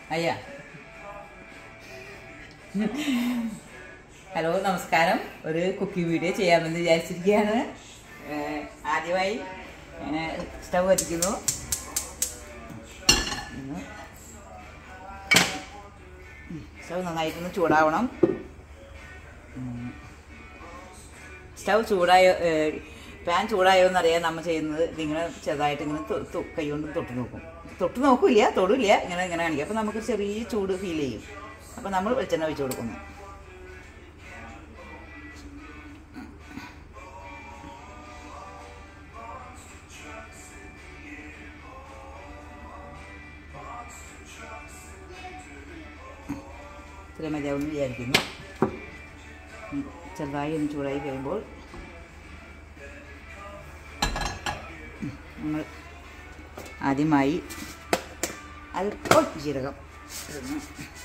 അയ്യാ ഹലോ നമസ്കാരം. ഒരു കുക്കിംഗ് വീഡിയോ ചെയ്യാമെന്ന് വിചാരിച്ചിരിക്കുകയാണ്. ആദ്യമായി സ്റ്റൗ കത്തിക്കുന്നു. സ്റ്റൗ നന്നായിട്ടൊന്ന് ചൂടാവണം. സ്റ്റൗ ചൂടായോ പാൻ ചൂടായോ എന്നറിയാൻ നമ്മൾ ചെയ്യുന്നത് ഇതിങ്ങനെ ചെറുതായിട്ട് ഇങ്ങനെ കൈ കൊണ്ട് തൊട്ട് നോക്കില്ല, തൊടില്ല, ഇങ്ങനെ കാണിക്കും. അപ്പോൾ നമുക്ക് ചെറിയ ചൂട് ഫീൽ ചെയ്യും. അപ്പോൾ നമ്മൾ വെളിച്ചെണ്ണ ഒഴിച്ച് കൊടുക്കുന്നു. ഇത്ര മതിയാവുമെന്ന് വിചാരിക്കുന്നു. ചെറുതായി ഒന്ന് ചൂടായി കഴിയുമ്പോൾ നമ്മൾ ആദ്യമായി അല്പം ജീരകം ഇടുന്നു.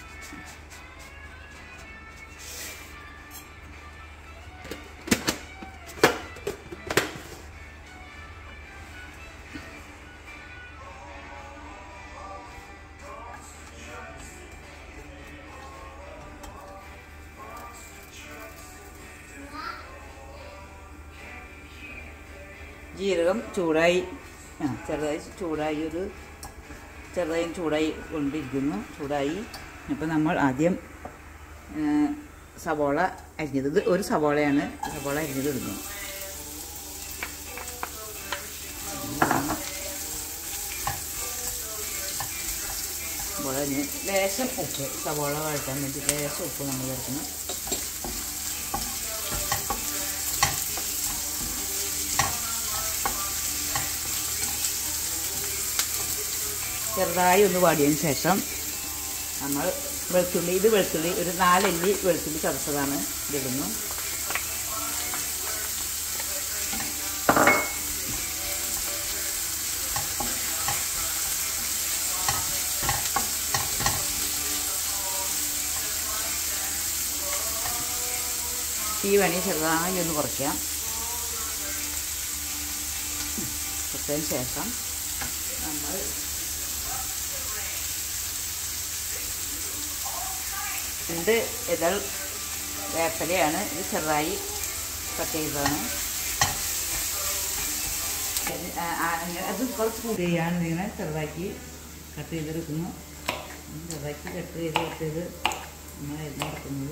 ജീരകം ചൂടായി ചെറുതായി ചൂടായി കൊണ്ടിരിക്കുന്നു. അപ്പോൾ നമ്മൾ ആദ്യം സവോള അരിഞ്ഞത്, ഇത് ഒരു സവോളയാണ്, സവോള അരിഞ്ഞത് ഇടുന്നു. സവോള അരിഞ്ഞ് ലേശം ഉപ്പ്, സവോള വഴറ്റാൻ വേണ്ടി ലേശം ഉപ്പ് നമ്മൾ ചേർക്കണം. ചെറുതായി ഒന്ന് വാടിയതിന് ശേഷം നമ്മൾ വെളുത്തുള്ളി ഒരു 4 അല്ലി വെളുത്തുള്ളി ചതച്ചതാണ് ഇതിടുന്നു. തീ വേണമെങ്കിൽ ചെറുതായി ഒന്ന് കുറയ്ക്കാം. കുറച്ചതിന് ശേഷം നമ്മൾ ഇത് ഇതൾ വേപ്പിലയാണ്, ഇത് ചെറുതായി കട്ട് ചെയ്തതാണ്. അത് കുറച്ച് കൂടിയാണ് ഇങ്ങനെ ചെറുതാക്കി കട്ട് ചെയ്തെടുക്കുന്നു. ചെറുതാക്കി കട്ട് ചെയ്ത് നമ്മൾ എഴുന്നേൽക്കുന്നത്.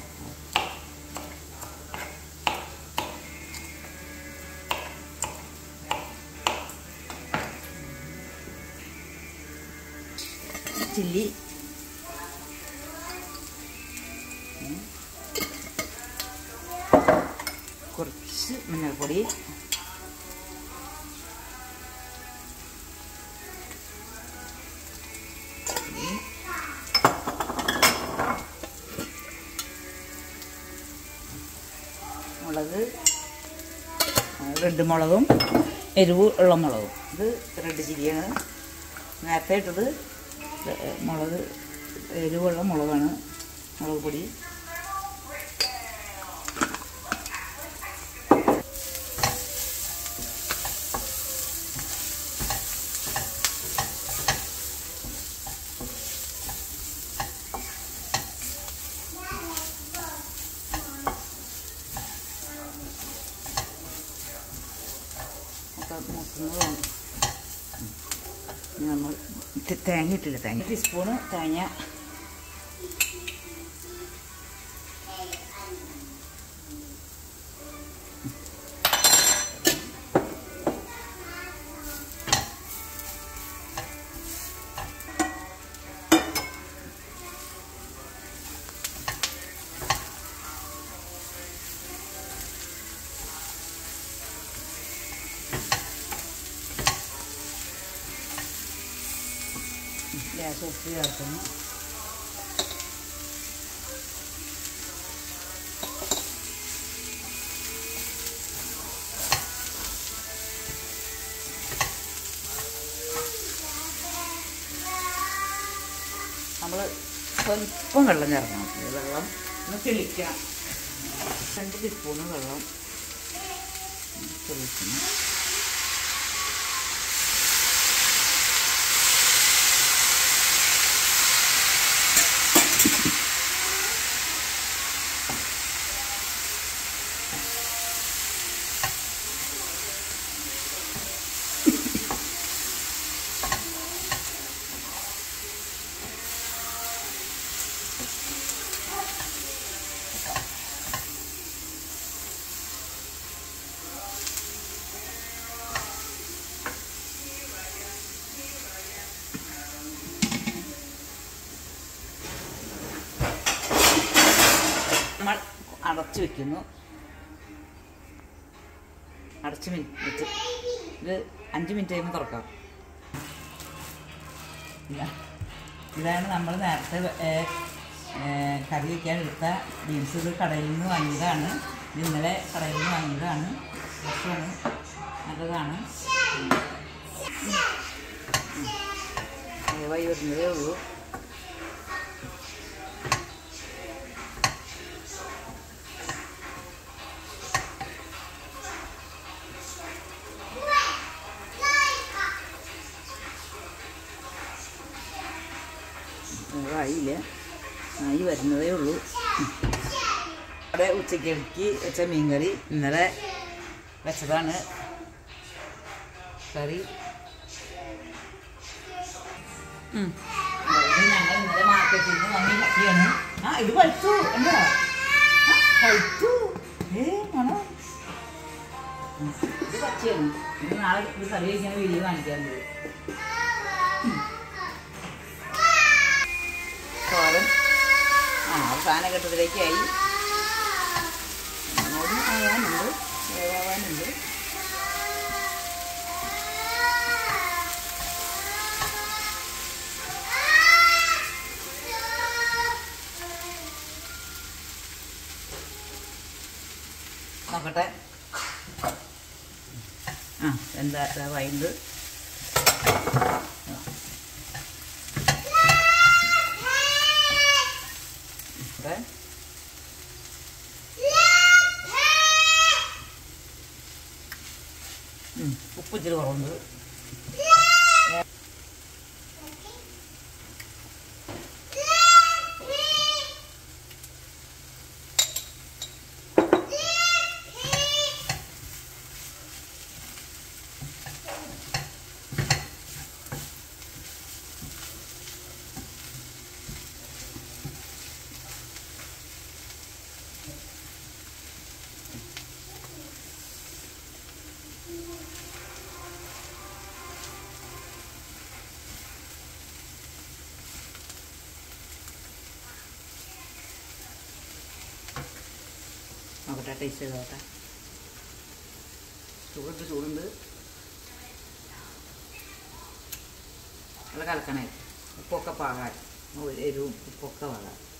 ചില്ലി കുറച്ച് മഞ്ഞൾപ്പൊടി, മുളക്, റെഡ് മുളകും എരിവ് ഉള്ള മുളകും, ഇത് റെഡ് ചില്ലിയാണ്. നേരത്തെ ഇട്ടത് മുളക് എരിവുള്ള മുളകാണ്, മുളക് പൊടി. നമ്മൾ തേങ്ങ ഇട്ടില്ല, തേങ്ങ ടീസ്പൂണ് തേങ്ങ, ഗ്യാസ് ഉപ്പ് ചേർക്കുന്നു. നമ്മൾ സ്വല്പം വെള്ളം ചേർക്കണം. വെള്ളം ഒന്ന് തെളിക്കണം. 2 ടീസ്പൂണ് വെള്ളം തെളിക്കണം. നമ്മൾ അടച്ചു വെക്കുന്നു. അടച്ച് വെച്ച് ഇത് 5 മിനിറ്റ് കഴിയുമ്പോൾ തുറക്കാം. ഇതാണ് നമ്മൾ നേരത്തെ കറി വയ്ക്കാൻ എടുത്ത ബീൻസ്. ഇത് കടയിൽ നിന്ന് വാങ്ങിയതാണ്. ഇത് ഇന്നലെ കടയിൽ നിന്ന് വാങ്ങിയതാണ്. ഫ്രഷാണ്, നല്ലതാണ്. വേവായി വരുന്നതേ ഉള്ളൂ. ആയില്ല, ആയി വരുന്നതേ ഉള്ളൂ. അവിടെ ഉച്ചയ്ക്ക് വെച്ച മീൻകറി ഇന്നലെ വെച്ചതാണ്. കറി ഞങ്ങൾ ഇന്നലെ മാർക്കറ്റിൽ നിന്ന് വാങ്ങി കറിയാണ്. ഇത് കഴിച്ചു എന്താ കഴിച്ചു. മണോ ഇത് പച്ചയാണ്. ഇത് നാളെ ഇത് കറി കഴിക്കാൻ വീഡിയോ കാണിക്കാറുണ്ട്. തോരൻ അവസാന ഘട്ടത്തിലേക്കായി. അങ്ങോട്ടും ആവാനുണ്ട്, വേവാനുണ്ട്. നോക്കട്ടെ. എന്താ വൈകുന്നത് ഉപ്പ് ഇച്ചിരി കുറവുണ്ട്. നോക്കട്ടെ, ടേസ്റ്റ് ചെയ്ത് നോക്കട്ടെ. ചൂടുണ്ട്. നല്ല കലക്കണേ. ഉപ്പൊക്കെ പാകാൻ, എരിവും ഉപ്പൊക്കെ പാകാൻ.